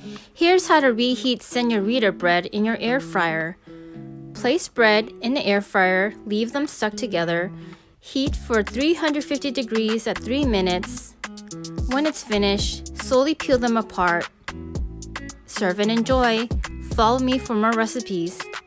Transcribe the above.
Here's how to reheat Señorita bread in your air fryer. Place bread in the air fryer, leave them stuck together. Heat for 350 degrees at 3 minutes. When it's finished, slowly peel them apart. Serve and enjoy. Follow me for more recipes.